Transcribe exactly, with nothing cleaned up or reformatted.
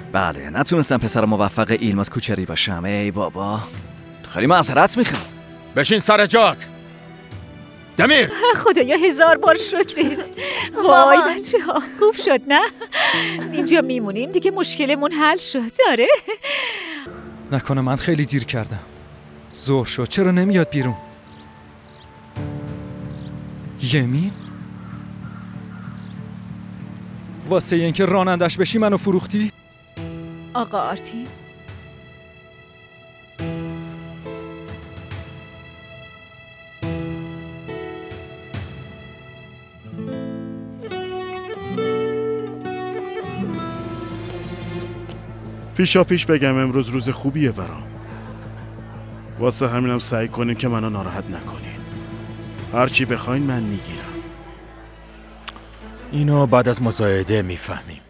بله نتونستم پسر موفق ایلماس کوچری باشم. ای بابا خیلی معذرت میخوام. بشین سر جات. دمیر خدایا هزار بار شکرت. وای بچه ها خوب شد نه؟ اینجا میمونیم دیگه مشکلمون حل شد. آره نکنه من خیلی دیر کردم. ظهر شد چرا نمیاد بیرون؟ یمین؟ واسه اینکه رانندش بشی منو فروختی؟ آقا آرتین پیشا پیش بگم امروز روز خوبیه برام. واسه همینم سعی کنین که منو ناراحت نکنین. هرچی بخواین من میگیرم. اینو بعد از مصاحبه میفهمیم.